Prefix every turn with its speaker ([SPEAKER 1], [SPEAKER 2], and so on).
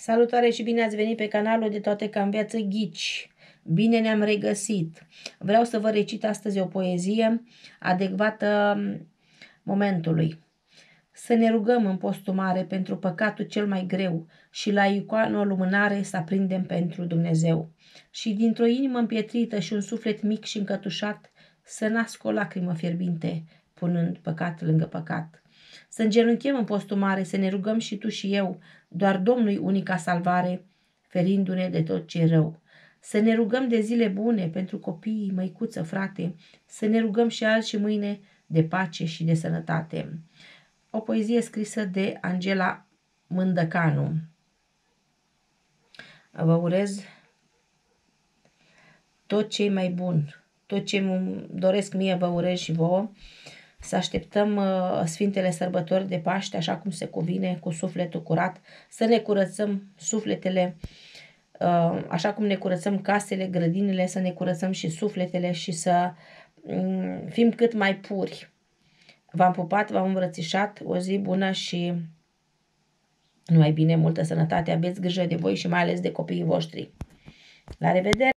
[SPEAKER 1] Salutare și bine ați venit pe canalul De Toate Ca în Viață Ghici. Bine ne-am regăsit. Vreau să vă recit astăzi o poezie adecvată momentului. Să ne rugăm în postul mare pentru păcatul cel mai greu și la icoană o lumânare să aprindem pentru Dumnezeu. Și dintr-o inimă împietrită și un suflet mic și încătușat să nască o lacrimă fierbinte, punând păcat lângă păcat. Să îngenunchem în postul mare, să ne rugăm și tu și eu, doar Domnul-i unica salvare, ferindu-ne de tot ce e rău. Să ne rugăm de zile bune pentru copiii, măicuță, frate, să ne rugăm și azi și mâine de pace și de sănătate. O poezie scrisă de Angela Mândăcanu. Vă urez tot ce e mai bun, tot ce îmi doresc mie vă urez și vouă. Să așteptăm Sfintele Sărbători de Paște, așa cum se cuvine, cu sufletul curat, să ne curățăm sufletele, așa cum ne curățăm casele, grădinile, să ne curățăm și sufletele și să fim cât mai puri. V-am pupat, v-am îmbrățișat, o zi bună și numai bine, multă sănătate, aveți grijă de voi și mai ales de copiii voștri. La revedere!